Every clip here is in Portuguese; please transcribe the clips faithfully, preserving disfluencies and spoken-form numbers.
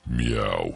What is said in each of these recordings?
Miau.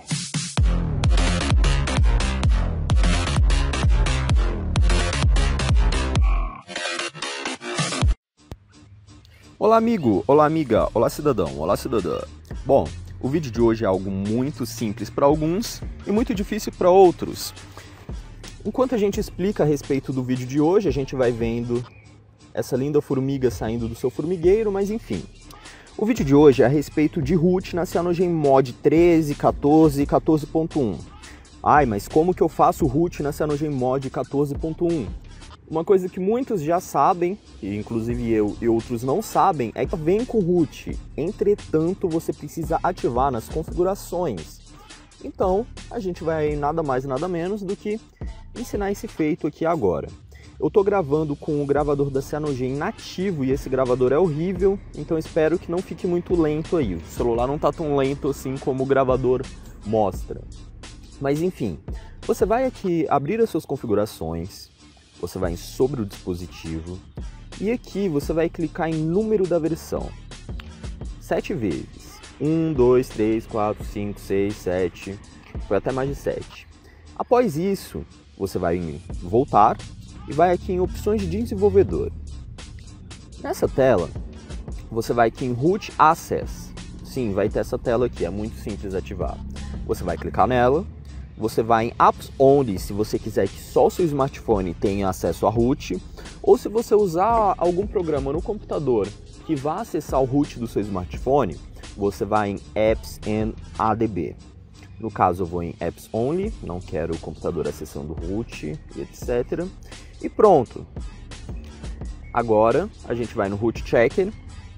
Olá amigo, olá amiga, olá cidadão, olá cidadã. Bom, o vídeo de hoje é algo muito simples para alguns e muito difícil para outros. Enquanto a gente explica a respeito do vídeo de hoje, a gente vai vendo essa linda formiga saindo do seu formigueiro, mas enfim. O vídeo de hoje é a respeito de root na CyanogenMod treze, quatorze e quatorze ponto um. Ai, mas como que eu faço root na CyanogenMod quatorze ponto um? Uma coisa que muitos já sabem, e inclusive eu e outros não sabem, é que vem com root. Entretanto, você precisa ativar nas configurações. Então, a gente vai nada mais nada menos do que ensinar esse feito aqui agora. Eu estou gravando com o gravador da Cyanogen nativo e esse gravador é horrível, então espero que não fique muito lento aí. O celular não está tão lento assim como o gravador mostra. Mas enfim, você vai aqui abrir as suas configurações, você vai em sobre o dispositivo e aqui você vai clicar em número da versão. Sete vezes. um, dois, três, quatro, cinco, seis, sete, foi até mais de sete. Após isso, você vai em voltar e vai aqui em opções de desenvolvedor. Nessa tela, você vai aqui em Root Access. Sim, vai ter essa tela aqui, é muito simples ativar. Você vai clicar nela, você vai em Apps Only, se você quiser que só o seu smartphone tenha acesso a root, ou se você usar algum programa no computador que vá acessar o root do seu smartphone, você vai em Apps and A D B. No caso eu vou em Apps Only, não quero o computador acessando o root, etcétera. E pronto. Agora a gente vai no Root Checker.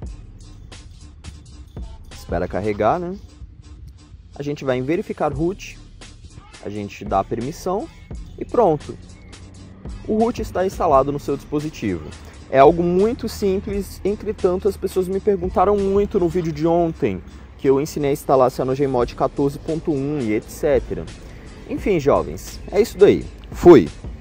Espera carregar, né? A gente vai em verificar root. A gente dá a permissão e pronto. O root está instalado no seu dispositivo. É algo muito simples, entretanto as pessoas me perguntaram muito no vídeo de ontem que eu ensinei a instalar CyanogenMod quatorze ponto um e etcétera. Enfim, jovens, é isso daí. Fui!